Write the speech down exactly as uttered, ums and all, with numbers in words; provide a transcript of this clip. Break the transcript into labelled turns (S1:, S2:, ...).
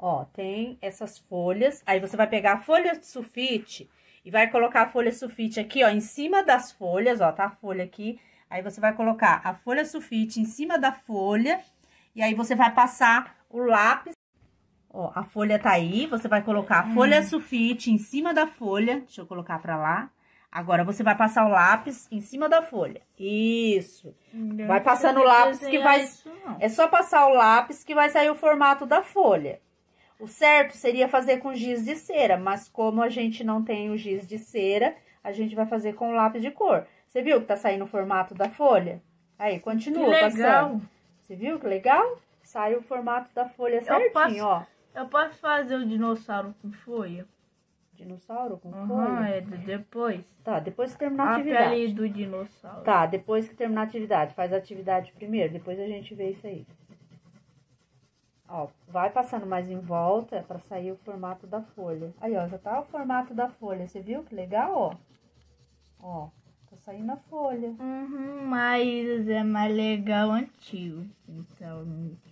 S1: Ó, tem essas folhas. Aí você vai pegar a folha de sulfite e vai colocar a folha de sulfite aqui, ó, em cima das folhas, ó, tá a folha aqui. Aí você vai colocar a folha sulfite em cima da folha e aí você vai passar o lápis. Ó, a folha tá aí, você vai colocar a folha hum. sulfite em cima da folha. Deixa eu colocar pra lá. Agora, você vai passar o lápis em cima da folha. Isso. Não vai passando o lápis que vai... Isso, é só passar o lápis que vai sair o formato da folha. O certo seria fazer com giz de cera, mas como a gente não tem o giz de cera, a gente vai fazer com lápis de cor. Você viu que tá saindo o formato da folha? Aí, continua
S2: que
S1: passando.
S2: Legal.
S1: Você viu que legal? Sai o formato da folha certinho,
S2: eu posso,
S1: ó.
S2: Eu posso fazer o dinossauro com folha?
S1: Dinossauro com
S2: uhum,
S1: folha?
S2: É, depois.
S1: Tá, depois que terminar a,
S2: a
S1: atividade.
S2: A pele do dinossauro.
S1: Tá, depois que terminar a atividade. Faz a atividade primeiro, depois a gente vê isso aí. Ó, vai passando mais em volta pra sair o formato da folha. Aí, ó, já tá o formato da folha. Você viu que legal, ó? Ó, tá saindo a folha.
S2: Uhum, mas é mais legal antigo. Então...